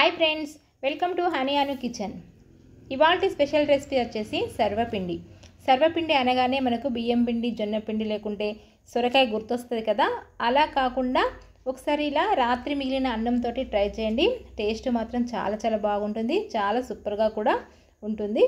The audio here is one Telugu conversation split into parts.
Hi friends, welcome to Honey Anu kitchen. ఇవాల్టి స్పెషల్ రెసిపీ వచ్చేసి సర్వపిండి. సర్వపిండి అనగానే మనకు బియ్యం పిండి, జొన్న పిండి లేకుంటే సొరకాయ గుర్తొస్తుంది కదా. అలా కాకుండా ఒకసారి ఇలా రాత్రి మిగిలిన అన్నంతో ట్రై చేయండి. టేస్ట్ మాత్రం చాలా చాలా బాగుంటుంది, చాలా సూపర్గా కూడా ఉంటుంది.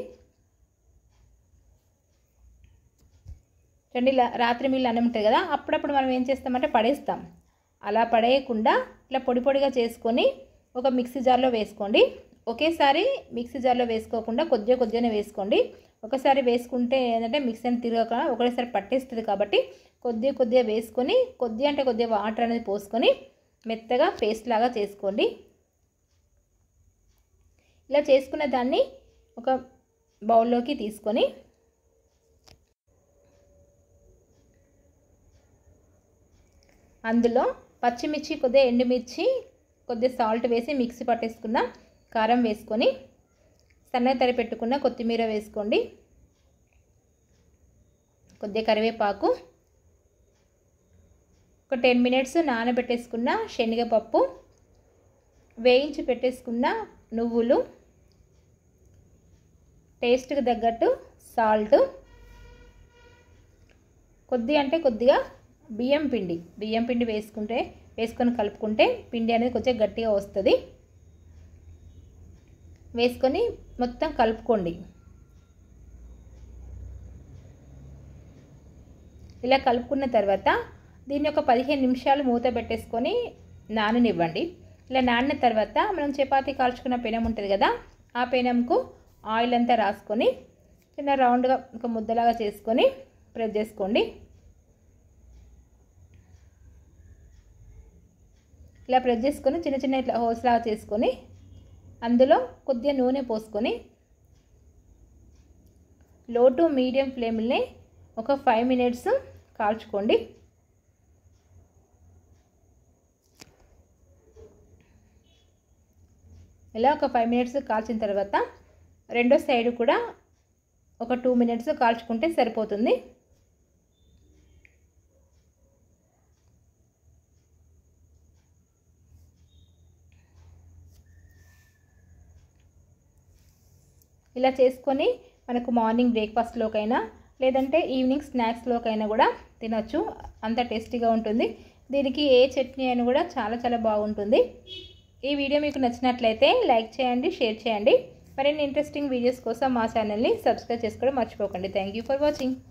రండి, ఇలా రాత్రి మిగిలిన అన్నం ఉంటుంది కదా, అప్పుడప్పుడు మనం ఏం చేస్తామంటే పడేస్తాం. అలా పడేయకుండా ఇలా పొడి పొడిగా చేసుకొని ఒక మిక్సీ జార్లో వేసుకోండి. ఒకేసారి మిక్సీ జార్లో వేసుకోకుండా కొద్దిగానే వేసుకోండి. ఒకసారి వేసుకుంటే ఏంటంటే మిక్సీ అని తిరగక ఒకటేసారి పట్టేస్తుంది. కాబట్టి కొద్దిగా వేసుకొని కొద్దిగా వాటర్ అనేది పోసుకొని మెత్తగా పేస్ట్ లాగా చేసుకోండి. ఇలా చేసుకున్న దాన్ని ఒక బౌల్లోకి తీసుకొని అందులో పచ్చిమిర్చి, కొద్దిగా ఎండుమిర్చి, కొద్దిగా సాల్ట్ వేసి మిక్సీ పట్టేసుకున్న కారం వేసుకొని సన్నగా తరిగి పెట్టుకున్న కొత్తిమీర వేసుకోండి. కొద్దిగా కరివేపాకు, ఒక 10 మినిట్స్ నానబెట్టేసుకున్న శనగపప్పు, వేయించి పెట్టేసుకున్న నువ్వులు, టేస్ట్కి తగ్గట్టు సాల్ట్, కొద్దిగా బియ్యం పిండి వేసుకొని కలుపుకుంటే పిండి అనేది కొంచెం గట్టిగా వస్తుంది. వేసుకొని మొత్తం కలుపుకోండి. ఇలా కలుపుకున్న తర్వాత దీన్ని ఒక 15 నిమిషాలు మూత పెట్టేసుకొని నాననివ్వండి. ఇలా నానిన తర్వాత మనం చపాతీ కాల్చుకున్న పెనం ఉంటుంది కదా, ఆ పెనంకు ఆయిల్ అంతా రాసుకొని చిన్న రౌండ్గా ఒక ముద్దలాగా చేసుకొని ప్రెస్ చేసుకోండి. ఇలా ప్రెస్ చేసుకొని చిన్న ఇట్లా హోల్స్ లాగా చేసుకొని అందులో కొద్దిగా నూనె పోసుకొని లో టు మీడియం ఫ్లేమ్ని ఒక 5 మినిట్స్ కాల్చుకోండి. ఇలా ఒక 5 మినిట్స్ కాల్చిన తర్వాత రెండో సైడ్ కూడా ఒక 2 మినిట్స్ కాల్చుకుంటే సరిపోతుంది. ఇలా చేసుకొని మనకు మార్నింగ్ బ్రేక్ఫాస్ట్లోకైనా లేదంటే ఈవినింగ్ స్నాక్స్లోకైనా కూడా తినొచ్చు. అంత టేస్టీగా ఉంటుంది. దీనికి ఏ చట్నీ అయినా కూడా చాలా చాలా బాగుంటుంది. ఈ వీడియో మీకు నచ్చినట్లయితే లైక్ చేయండి, షేర్ చేయండి. మరిన్ని ఇంట్రెస్టింగ్ వీడియోస్ కోసం మా ఛానల్ని సబ్స్క్రైబ్ చేసుకోవడం మర్చిపోకండి. Thank you for watching.